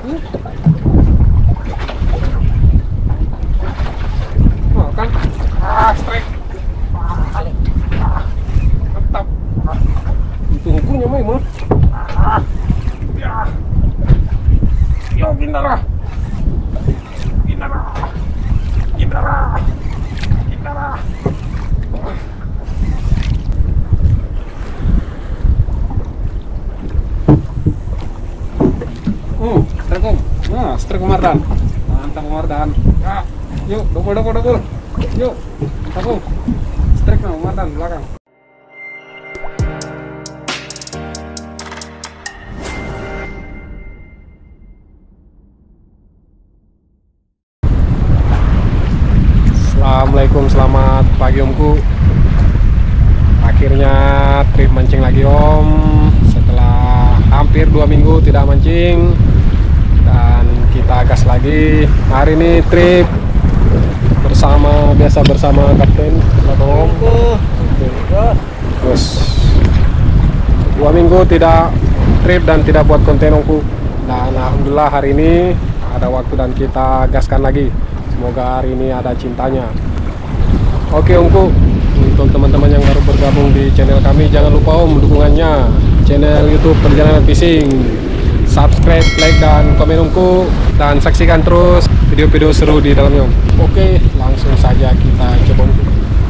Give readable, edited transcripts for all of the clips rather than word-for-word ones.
Oh kan? Strike. Mantap. Itu hukumnya mah. Ya. Yo, pindah lah. Pindah lah. Pindah lah. Pindah lah. Strike om. Nah, strike Mardan. Mantap Mardan. Ya. Yuk, double. Yuk. Mantap om. Strike Mardan belakang. Assalamualaikum, selamat pagi omku. Akhirnya trip mancing lagi om. Setelah hampir 2 minggu tidak mancing, dan kita gas lagi. Hari ini trip bersama kapten om. Terus 2 minggu tidak trip dan tidak buat konten omku. Dan alhamdulillah hari ini ada waktu dan kita gaskan lagi. Semoga hari ini ada cintanya. Oke omku, untuk teman-teman yang baru bergabung di channel kami, jangan lupa om dukungannya. Channel YouTube Perjalanan Fishing, subscribe, like, dan komen omku. Dan saksikan terus video-video seru di dalamnya om. Oke, langsung saja kita coba omku.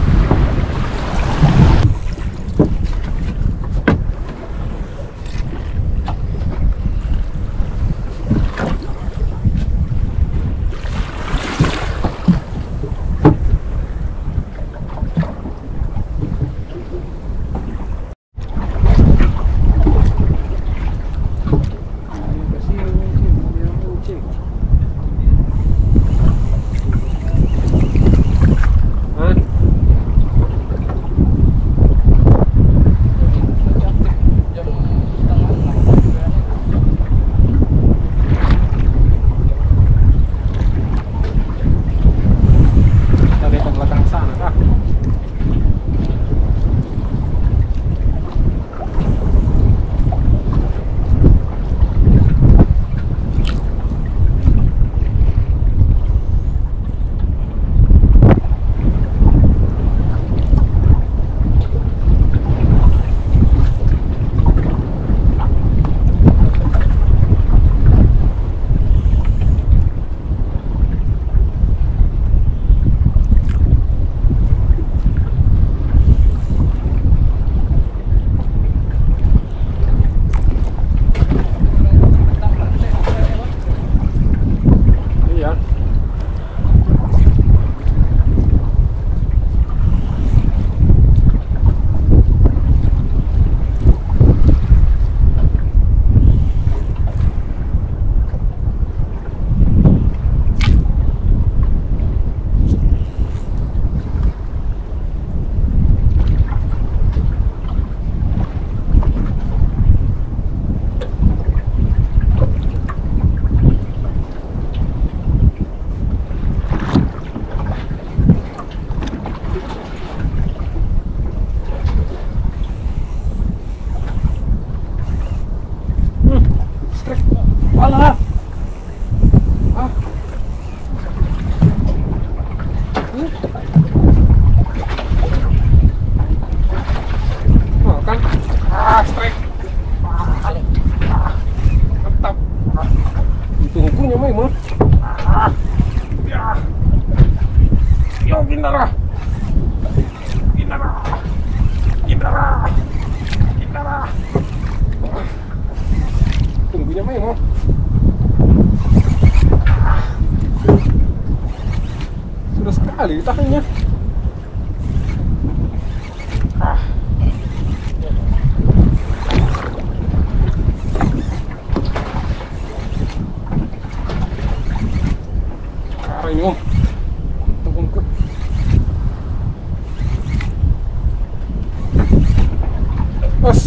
Tunggunya main mau. Sudah sekali tahannya. Ini om, tunggu. Bos.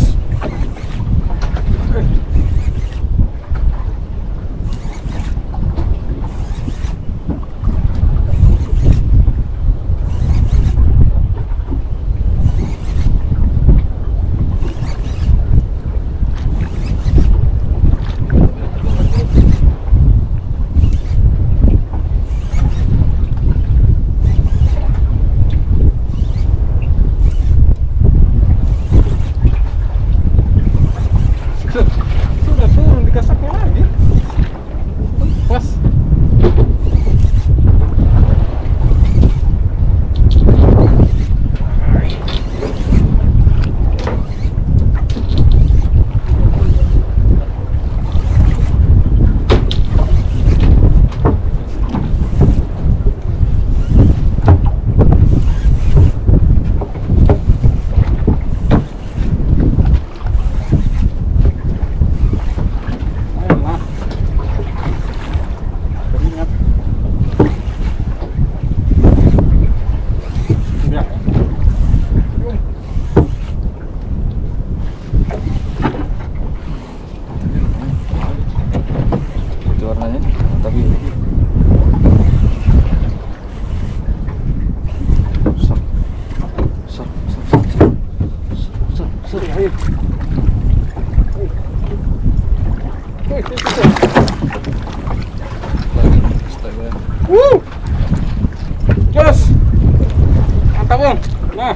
Jos. Mantap, Bang. Nah.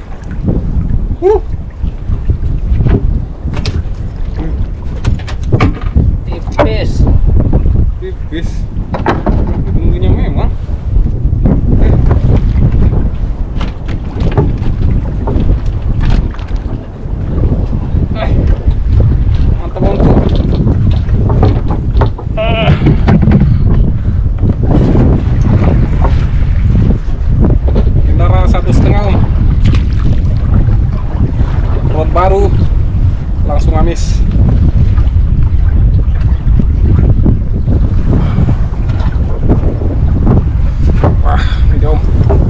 Tipis. Tunggunya memang. Mantap, Bang. Kendara 1,5 Om. Road baru langsung amis. Wah, ini Om.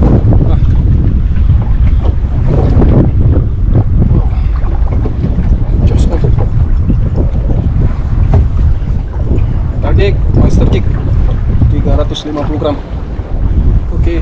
Jos Om. Target monster kick 350 gram. Oke.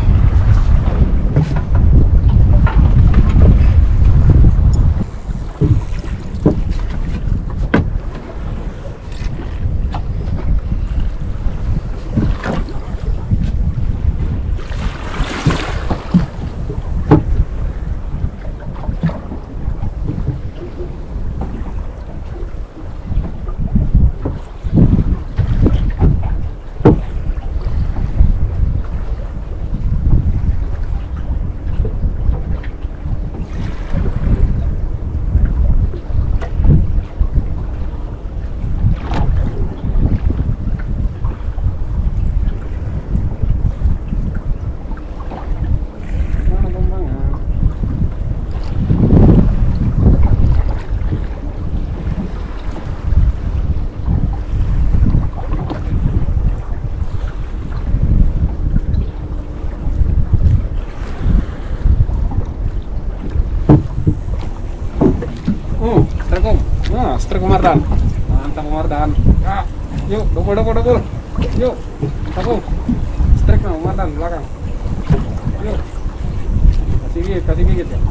Nah, strike Mardan. Mantap Mardan. Ah, yuk, double. Yuk, tabung. Strike nah, Mardan belakang. Yuk. Kasih gigit ya.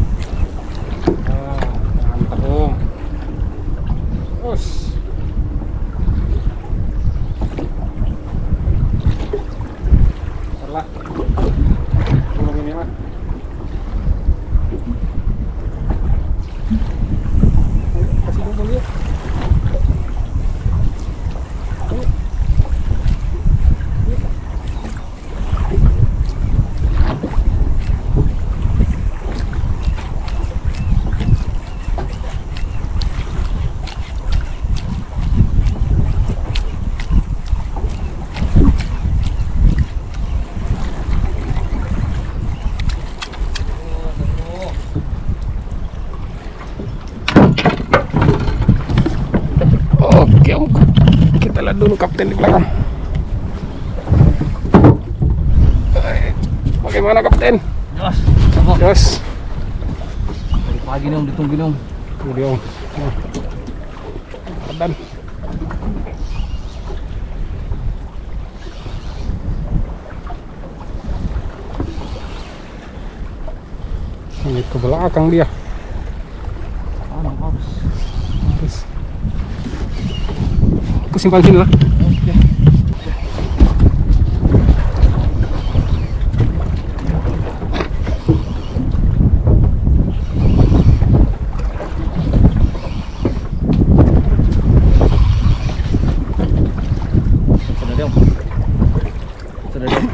Ah, mantap Om. Us. Setelah belum ini mah. Kasih dulu ya. Oke Om, kita lihat dulu kapten di belakang. Bagaimana kapten? Jos. Dari pagi nih Om, ditungguin Om. Tunggu dia Om. Dan ini ke belakang dia. Terus aku simpan sini lah. Oke. Sudah deh.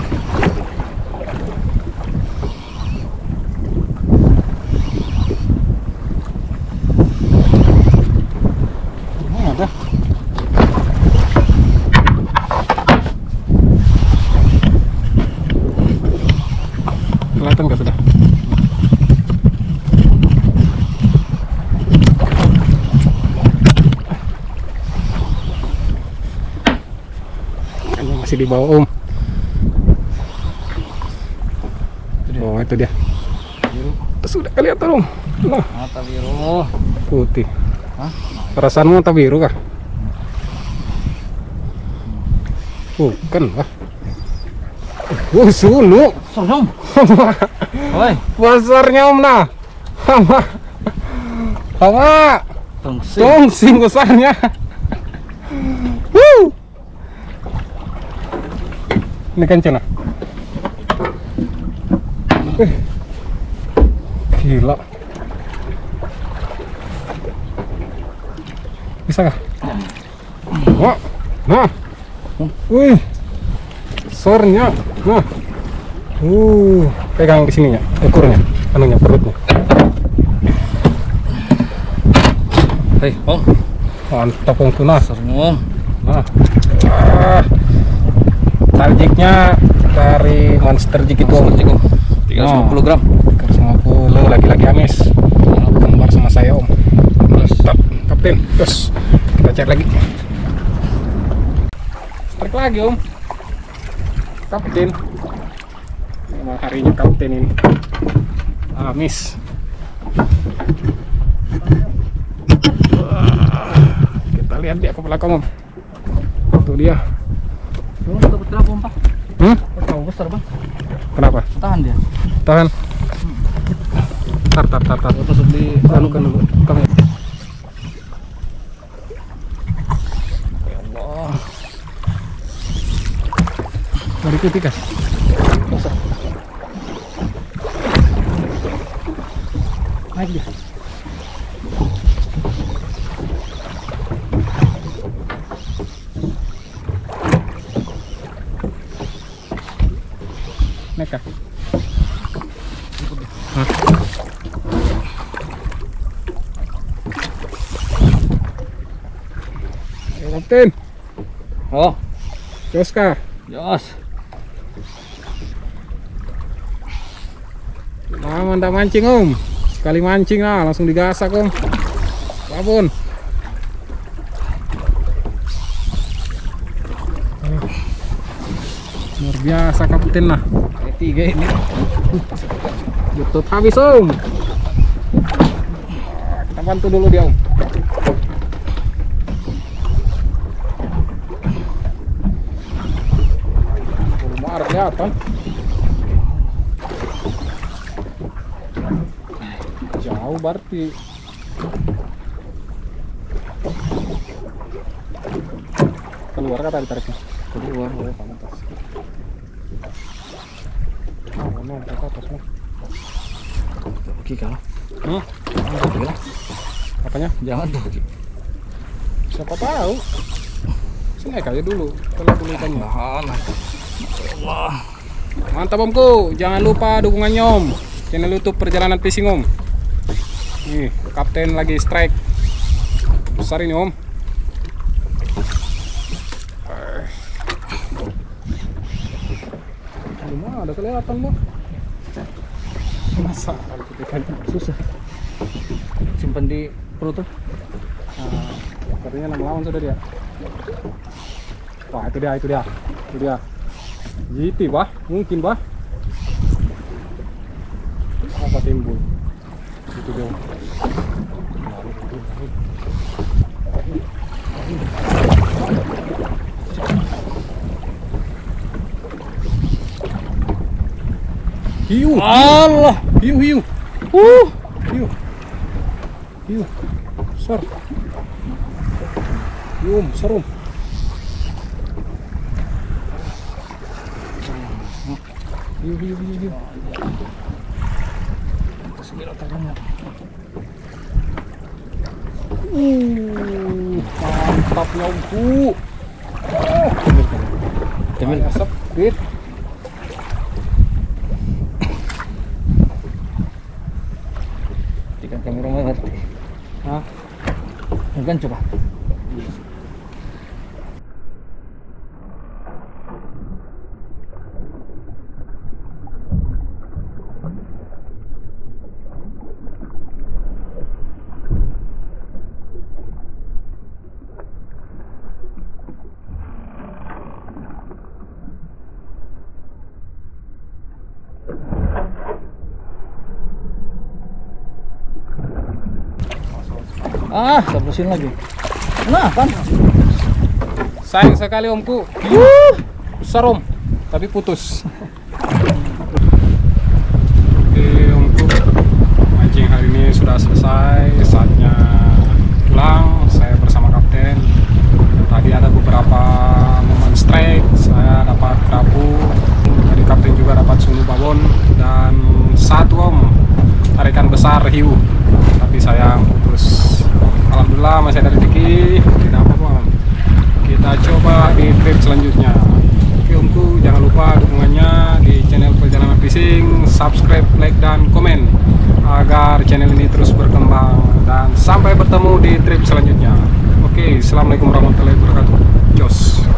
Ada. Kelihatan nggak sudah? Kayaknya masih di bawah Om. Oh itu dia. Biru. Sudah kelihatan Om. Nah, Mata biru. putih. Hah? Perasaanmu mata biru kah? Bukan lah. Sunu. Om. Oi, Besarnya Om nah. Sama tungsi. tungsing besarnya. Woo! Ini kenceng lah. Gila. Bisa kah? Wah, nah, wih, sornya, nah, pegang di sininya, ekornya, anunya, perutnya. Hei, Om. Mantap Om tuna. Sering Om. Nah, targetnya dari monster jig itu Om. 350 gram. 350 lagi-lagi amis. Gambar sama saya Om. Mantap, Kapten. Terus kita cek lagi. Strike lagi Om. Kapten. Memang harinya Kapten ini. Amis. Kita lihat dia ke belakang Om. Itu dia. Belum dapat berapa Om, Pak? Terlalu besar Bang. Kenapa? Tahan dia. Tahan. Tar. Masuk di Tanukan dulu. Kami. Ya Allah. Dari ikuti kan? Besar. Naik dia. Naik kah? Ayo Kapten. Oh, Jos kah? jos. Nah, mantap mancing Om. Sekali mancing lah, langsung digasak Om. Babon. Luar biasa Kapten lah. Tiga ini. Youtube habis Om. Kita bantu dulu dia Om. Belum ada kelihatan. Jauh berarti. Keluar kata ditariknya. Keluar. Pantas. Oh, ke atas mah. Pergi kalau. Pergi lah. Apanya? Jangan tuh pergi. Siapa tahu. Sini aja dulu. Tolong dulu ikannya. Allah. Mantap Omku. Jangan lupa dukungannya Om. Channel YouTube Perjalanan Fishing Om. Nih, Kapten lagi strike. Besar ini Om. Gimana ada kelihatan Bang? Masa kalau ikan Susah. Simpan di perut tuh. Katanya 6 lawan sudah dia. Wah, itu dia. GT bah, mungkin bah. Apa timbul? Itu dia. Hiu. Allah. Hiu. Hiu. Besar. Hiu, besar Om. Hiu. Segera tangannya. Mantapnya Omku. Temil. Sepit. Ikan kamera ngerti. Hah? Ikan coba. Terusin lagi. Nah, kan? Sayang sekali Omku. Besar Om, tapi putus. Oke Omku, mancing hari ini sudah selesai. Saatnya pulang. Saya bersama Kapten. Tadi ada hiu, tapi sayang putus. Alhamdulillah masih ada rezeki, tidak apa-apa. Kita coba di trip selanjutnya. Oke omku, jangan lupa dukungannya di channel Perjalanan Fishing, subscribe, like, dan komen agar channel ini terus berkembang. Dan sampai bertemu di trip selanjutnya. Oke, assalamualaikum warahmatullahi wabarakatuh. Jos.